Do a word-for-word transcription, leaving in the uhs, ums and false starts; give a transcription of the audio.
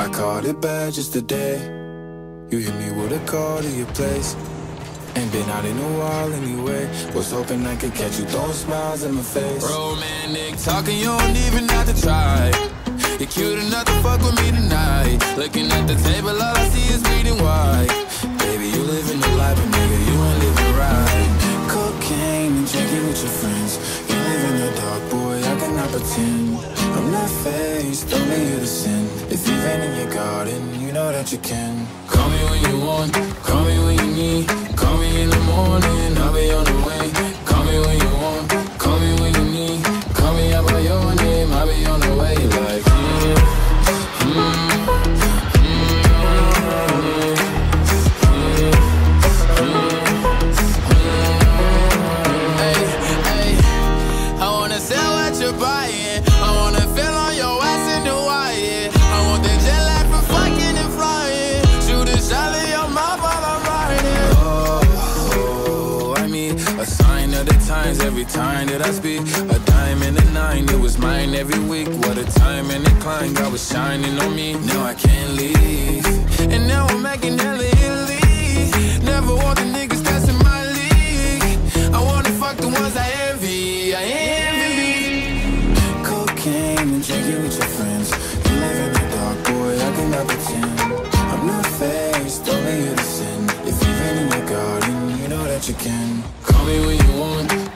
caught it bad just today. You hit me with a call to your place. Ain't been out in a while anyway. Was hoping I could catch you throwing smiles in my face. Romantic talking, you don't even have to try. You're cute enough to fuck with me tonight. Looking at the table, all I see is bleeding white. Baby, you living the life, but nigga, you ain't living right. Cocaine and drinking with your friends. You live in the dark, boy, I cannot pretend. I'm not faced, only you to sin. If you've been in your garden, you know that you can. Call me when you want, call me when you need. Call me in the morning, I'll be on the way. Call me when you want, call me when you need. Call me out by your name, I'll be on the way. Like, mm, mm, mm, mm, hey, hey, I wanna sell what you're buying. I wanna feel on your ass in Hawaii. I want the jet lag for fucking and flying. Shoot a shot in your mouth while I'm riding. Oh, I mean, a sign of the times every time that I speak. A dime and a nine, it was mine every week. What a time and a climb, God was shining on me. Now I can't leave, And now I'm making hella Italy. Never want the niggas that's in my league. I wanna fuck the ones I envy. I envy. cocaine and drinking with your friends. You live in the dark, boy, I cannot pretend. I'm not faced, only you to sin. If you've been in your garden, you know that you can. Call me when you want,